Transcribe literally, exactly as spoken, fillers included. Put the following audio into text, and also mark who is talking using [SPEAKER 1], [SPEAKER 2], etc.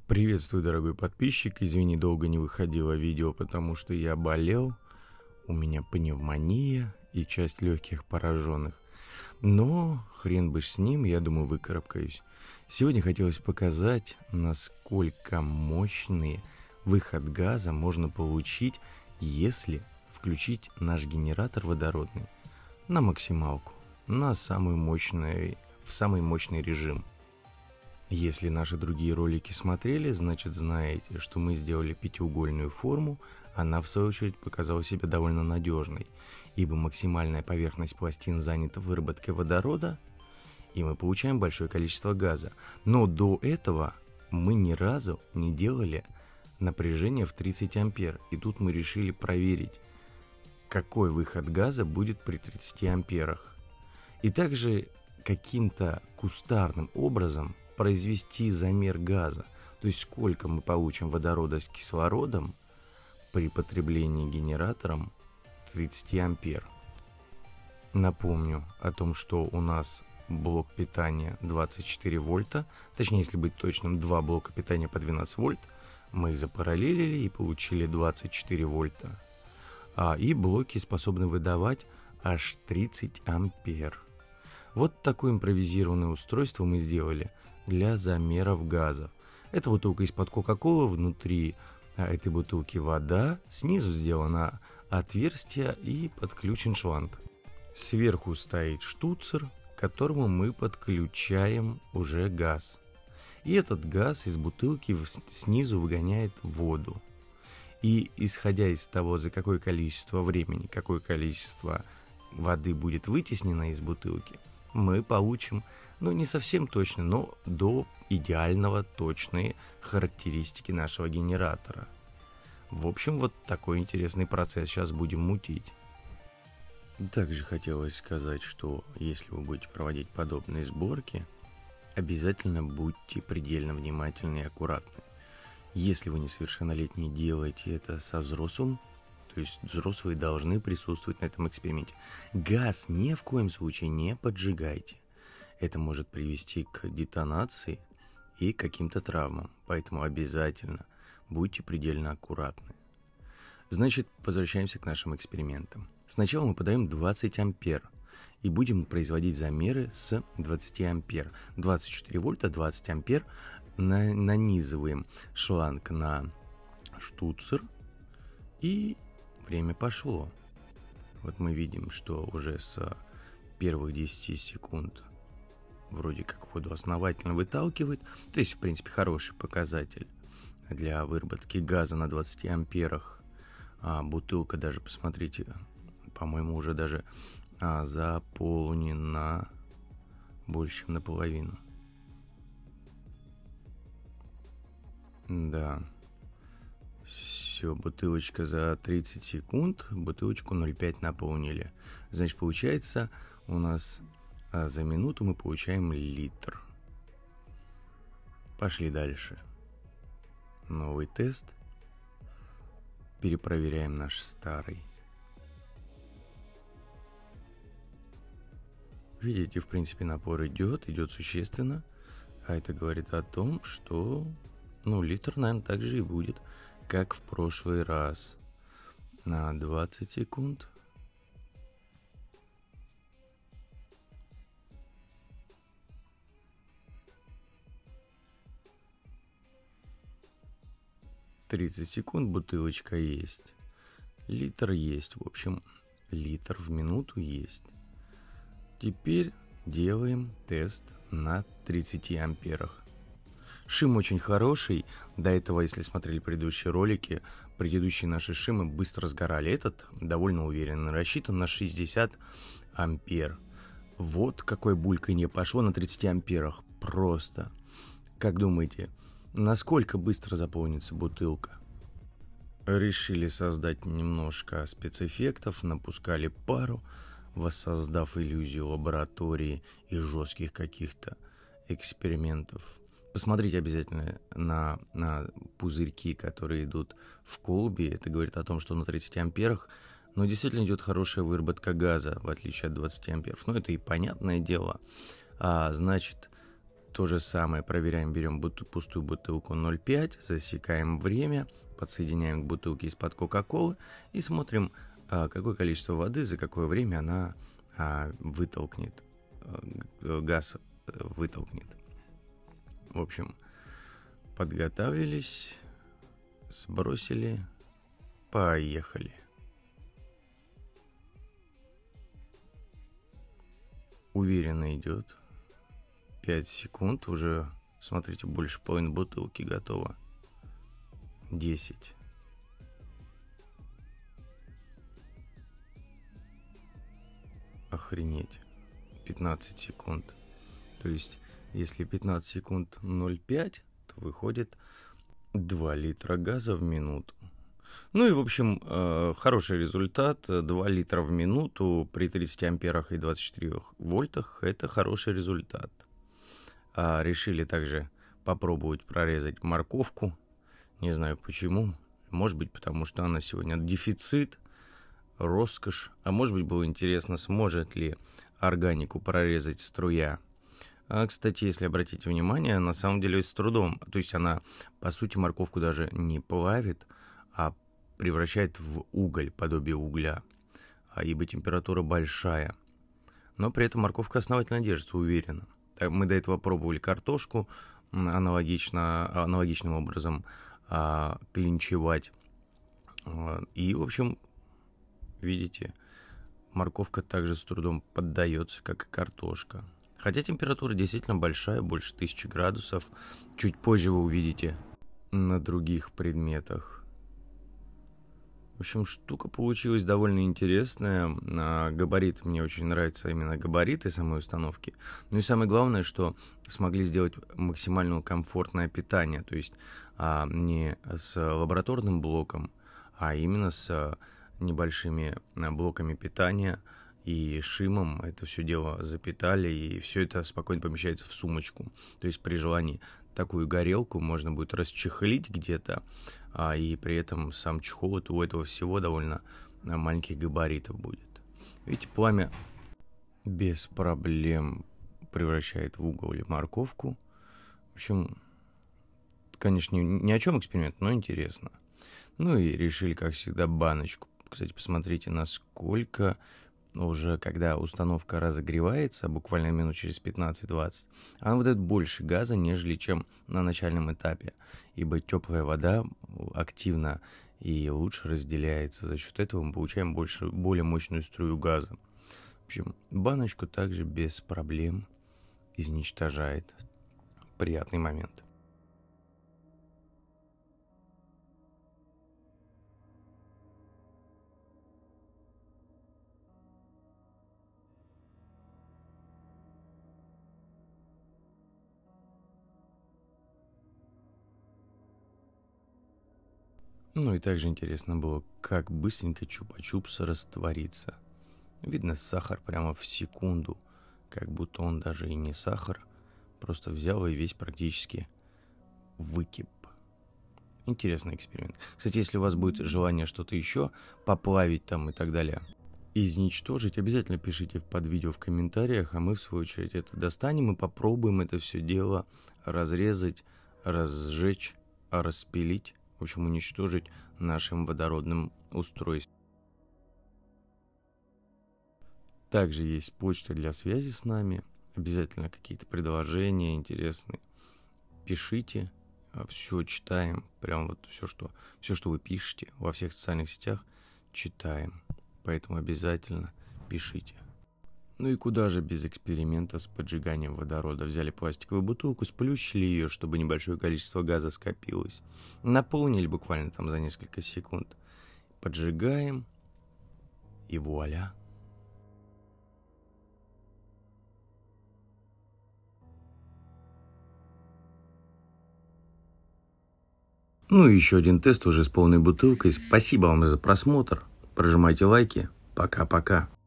[SPEAKER 1] Приветствую, дорогой подписчик. Извини, долго не выходило видео, потому что я болел. У меня пневмония и часть легких пораженных. Но хрен бы с ним, я думаю, выкарабкаюсь. Сегодня хотелось показать, насколько мощный выход газа можно получить, если включить наш генератор водородный на максималку, на самый мощный, в самый мощный режим. Если наши другие ролики смотрели, значит знаете, что мы сделали пятиугольную форму. Она в свою очередь показала себя довольно надежной, ибо максимальная поверхность пластин занята выработкой водорода, и мы получаем большое количество газа. Но до этого мы ни разу не делали напряжение в тридцать ампер, и тут мы решили проверить, какой выход газа будет при тридцати амперах. И также каким-то кустарным образом произвести замер газа, то есть сколько мы получим водорода с кислородом при потреблении генератором тридцати ампер. Напомню о том, что у нас блок питания двадцать четыре вольта, точнее, если быть точным, два блока питания по двенадцать вольт, мы их запараллелили и получили двадцать четыре вольта. А, и блоки способны выдавать аж тридцать ампер. Вот такое импровизированное устройство мы сделали для замеров газов. Это бутылка из-под Кока-Колы, внутри этой бутылки вода, снизу сделано отверстие и подключен шланг. Сверху стоит штуцер, к которому мы подключаем уже газ. И этот газ из бутылки снизу выгоняет воду. И исходя из того, за какое количество времени, какое количество воды будет вытеснено из бутылки, мы получим, ну не совсем точно, но до идеального точные характеристики нашего генератора. В общем, вот такой интересный процесс сейчас будем мутить. Также хотелось сказать, что если вы будете проводить подобные сборки, обязательно будьте предельно внимательны и аккуратны. Если вы несовершеннолетние, делаете это со взрослым, то есть взрослые должны присутствовать на этом эксперименте. Газ ни в коем случае не поджигайте. Это может привести к детонации и каким-то травмам. Поэтому обязательно будьте предельно аккуратны. Значит, возвращаемся к нашим экспериментам. Сначала мы подаем двадцать ампер и будем производить замеры с двадцати ампер. двадцать четыре вольта, двадцать ампер. На, нанизываем шланг на штуцер и время пошло. Вот мы видим, что уже с первых десяти секунд вроде как воду основательно выталкивает. То есть, в принципе, хороший показатель для выработки газа на двадцати амперах. А бутылка даже, посмотрите, по-моему, уже даже а, заполнена больше, чем наполовину. Да. Все, бутылочка за тридцать секунд, бутылочку ноль целых пять наполнили. Значит, получается, у нас а, за минуту мы получаем литр. Пошли дальше. Новый тест. Перепроверяем наш старый. Видите, в принципе, напор идет, идет существенно. А это говорит о том, что, ну, литр, наверное, так же и будет, как в прошлый раз. На двадцать секунд. тридцать секунд, бутылочка есть. Литр есть, в общем, литр в минуту есть. Теперь делаем тест на тридцати амперах. Шим очень хороший. До этого, если смотрели предыдущие ролики, предыдущие наши шимы быстро сгорали. Этот довольно уверенно рассчитан на шестьдесят ампер. Вот какое бульканье пошло на тридцати амперах. Просто. Как думаете, насколько быстро заполнится бутылка? Решили создать немножко спецэффектов, напускали пару, воссоздав иллюзию лаборатории и жестких каких-то экспериментов. Посмотрите обязательно на, на пузырьки, которые идут в колбе. Это говорит о том, что на тридцати амперах, ну, действительно идет хорошая выработка газа, в отличие от двадцати амперов. Ну, это и понятное дело. А, значит, То же самое проверяем, берем бут- пустую бутылку ноль пять, засекаем время, подсоединяем к бутылке из-под Кока-Колы и смотрим, а, какое количество воды, за какое время она а, вытолкнет, а, газ вытолкнет. В общем, подготовились, сбросили, поехали. Уверенно идет. пять секунд, уже, смотрите, больше половины бутылки готово. десять. Охренеть. пятнадцать секунд. То есть, если пятнадцать секунд ноль пять, то выходит два литра газа в минуту. Ну и, в общем, э, хороший результат. два литра в минуту при тридцати амперах и двадцати четырёх вольтах. Это хороший результат. А решили также попробовать прорезать морковку. Не знаю почему. Может быть, потому что она сегодня дефицит, роскошь. А может быть, было интересно, сможет ли органику прорезать струя. А, кстати, если обратить внимание, на самом деле с трудом. То есть она, по сути, морковку даже не плавит, а превращает в уголь, подобие угля. А ибо температура большая. Но при этом морковка основательно держится, уверенно. Мы до этого пробовали картошку аналогично, аналогичным образом а, клинчевать. И, в общем, видите, морковка также с трудом поддается, как и картошка. Хотя температура действительно большая, больше тысячи градусов. Чуть позже вы увидите на других предметах. В общем, штука получилась довольно интересная. Габарит, мне очень нравятся именно габариты самой установки. Ну и самое главное, что смогли сделать максимально комфортное питание. То есть а, не с лабораторным блоком, а именно с небольшими блоками питания и шимом. Это все дело запитали, и все это спокойно помещается в сумочку. То есть при желании такую горелку можно будет расчехлить где-то, а, и при этом сам чехол это у этого всего довольно маленьких габаритов будет. Видите, пламя без проблем превращает в уголь морковку. В общем, конечно, ни о чем эксперимент, но интересно. Ну и решили, как всегда, баночку. Кстати, посмотрите, насколько уже, когда установка разогревается, буквально минут через пятнадцать-двадцать, она выдает больше газа, нежели чем на начальном этапе, ибо теплая вода активно и лучше разделяется. За счет этого мы получаем больше, более мощную струю газа. В общем, баночку также без проблем изничтожает. Приятный момент. Ну и также интересно было, как быстренько чупа-чупс растворится. Видно сахар прямо в секунду, как будто он даже и не сахар, просто взял и весь практически выкип. Интересный эксперимент. Кстати, если у вас будет желание что-то еще поплавить там и так далее, изничтожить, обязательно пишите под видео в комментариях, а мы в свою очередь это достанем и попробуем это все дело разрезать, разжечь, распилить. В общем, уничтожить нашим водородным устройством. Также есть почта для связи с нами. Обязательно какие-то предложения интересные. Пишите, все читаем. Прям вот все, что, все, что вы пишете во всех социальных сетях, читаем. Поэтому обязательно пишите. Ну и куда же без эксперимента с поджиганием водорода? Взяли пластиковую бутылку, сплющили ее, чтобы небольшое количество газа скопилось. Наполнили буквально там за несколько секунд. Поджигаем. И вуаля. Ну и еще один тест уже с полной бутылкой. Спасибо вам за просмотр. Прожимайте лайки. Пока-пока.